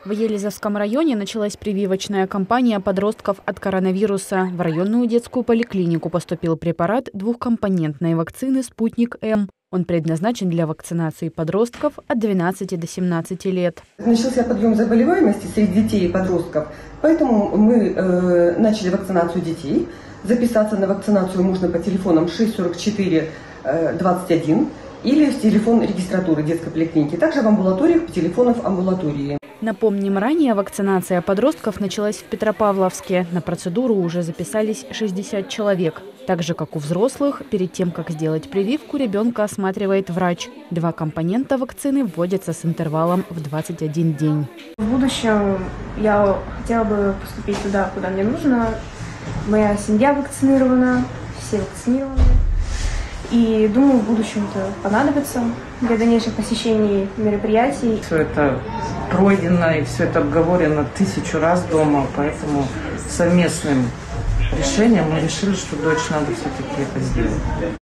В Елизовском районе началась прививочная кампания подростков от коронавируса. В районную детскую поликлинику поступил препарат двухкомпонентной вакцины «Спутник-М». Он предназначен для вакцинации подростков от 12 до 17 лет. Начался подъем заболеваемости среди детей и подростков, поэтому мы начали вакцинацию детей. Записаться на вакцинацию можно по телефонам 644 21 или в телефон регистратуры детской поликлиники, также в амбулаториях по телефонам амбулатории. Напомним, ранее вакцинация подростков началась в Петропавловске. На процедуру уже записались 60 человек. Так же, как у взрослых, перед тем, как сделать прививку, ребенка осматривает врач. 2 компонента вакцины вводятся с интервалом в 21 день. В будущем я хотела бы поступить туда, куда мне нужно. Моя семья вакцинирована, все вакцинированы. И думаю, в будущем это понадобится для дальнейших посещений мероприятий. Все это пройдено и все это обговорено 1000 раз дома, поэтому совместным решением мы решили, что дочь надо все-таки это сделать.